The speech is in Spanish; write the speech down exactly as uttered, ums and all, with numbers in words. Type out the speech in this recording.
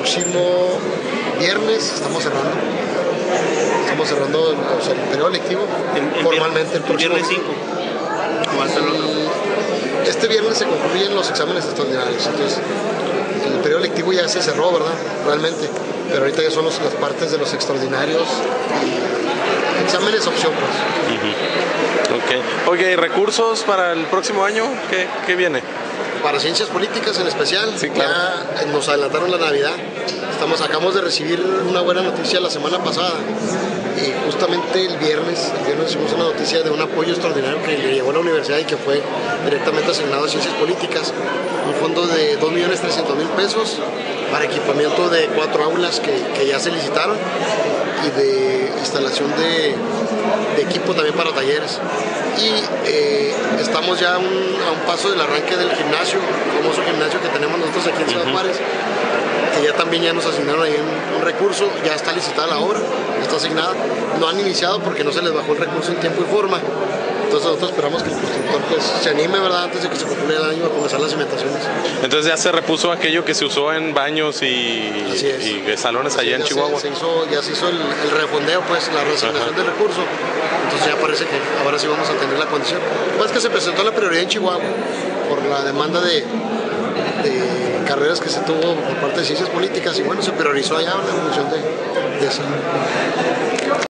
próximo viernes estamos cerrando. Estamos cerrando o sea, el periodo lectivo el, el formalmente el próximo viernes cinco. Va a ser loco. Este viernes se concluyen los exámenes extraordinarios, entonces el periodo lectivo ya se cerró, ¿verdad? Realmente, pero ahorita ya son los, las partes de los extraordinarios y exámenes opción, pues. Uh-huh. Ok, okay, ¿recursos para el próximo año? ¿Qué, qué viene? Para ciencias políticas en especial, sí, claro. Ya nos adelantaron la Navidad. Estamos, acabamos de recibir una buena noticia la semana pasada. Y justamente el viernes, el viernes recibimos una noticia de un apoyo extraordinario que le llegó a la universidad y que fue directamente asignado a ciencias políticas. Un fondo de dos millones trescientos mil pesos para equipamiento de cuatro aulas que, que ya se licitaron y de instalación de, de equipo también para talleres. Y eh, estamos ya un, a un paso del arranque del gimnasio, el famoso gimnasio que tenemos nosotros aquí en Ciudad uh-huh. Juárez, que ya también ya nos asignaron ahí un, un recurso, ya está licitada la obra, está asignada. No han iniciado porque no se les bajó el recurso en tiempo y forma. Entonces nosotros esperamos que el constructor pues, se anime, ¿verdad? Antes de que se concluya el año a comenzar las cimentaciones. Entonces ya se repuso aquello que se usó en baños y, y salones allá en Chihuahua. Se, se hizo, ya se hizo el, el refondeo, pues la reasignación del recurso. Entonces ya parece que ahora sí vamos a tener la condición. Lo que pasa es que se presentó la prioridad en Chihuahua por la demanda de, de carreras que se tuvo por parte de ciencias políticas y bueno, se priorizó allá en función de, de eso.